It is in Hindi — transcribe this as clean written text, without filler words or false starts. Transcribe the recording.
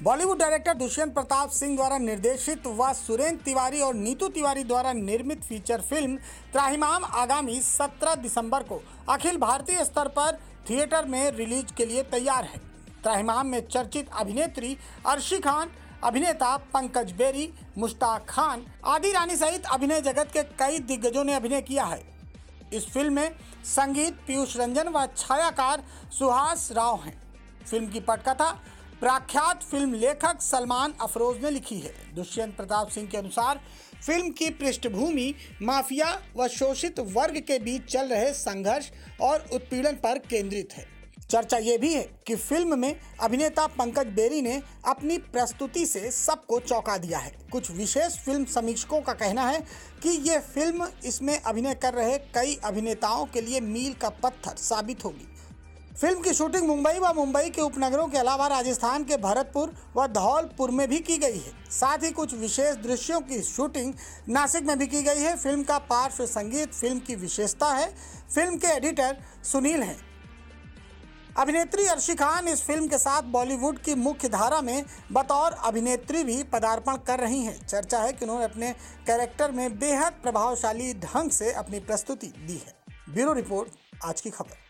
बॉलीवुड डायरेक्टर दुष्यंत प्रताप सिंह द्वारा निर्देशित व सुरेंद्र तिवारी और नीतू तिवारी द्वारा निर्मित फीचर फिल्म त्राहिमाम आगामी 17 दिसंबर को अखिल भारतीय स्तर पर थिएटर में रिलीज के लिए तैयार है। त्राहिमाम में चर्चित अभिनेत्री अर्शी खान, अभिनेता पंकज बेरी, मुश्ताक खान आदि रानी सहित अभिनय जगत के कई दिग्गजों ने अभिनय किया है। इस फिल्म में संगीत पीयूष रंजन व छायाकार सुहास राव हैं। फिल्म की पटकथा प्रख्यात फिल्म लेखक सलमान अफरोज ने लिखी है। दुष्यंत प्रताप सिंह के अनुसार फिल्म की पृष्ठभूमि माफिया व शोषित वर्ग के बीच चल रहे संघर्ष और उत्पीड़न पर केंद्रित है। चर्चा ये भी है कि फिल्म में अभिनेता पंकज बेरी ने अपनी प्रस्तुति से सबको चौंका दिया है। कुछ विशेष फिल्म समीक्षकों का कहना है कि ये फिल्म इसमें अभिनय कर रहे कई अभिनेताओं के लिए मील का पत्थर साबित होगी। फिल्म की शूटिंग मुंबई व मुंबई के उपनगरों के अलावा राजस्थान के भरतपुर व धौलपुर में भी की गई है। साथ ही कुछ विशेष दृश्यों की शूटिंग नासिक में भी की गई है। फिल्म का पार्श्व संगीत फिल्म की विशेषता है। फिल्म के एडिटर सुनील हैं। अभिनेत्री अर्शी खान इस फिल्म के साथ बॉलीवुड की मुख्य धारा में बतौर अभिनेत्री भी पदार्पण कर रही हैं। चर्चा है कि उन्होंने अपने कैरेक्टर में बेहद प्रभावशाली ढंग से अपनी प्रस्तुति दी है। ब्यूरो रिपोर्ट, आज की खबर।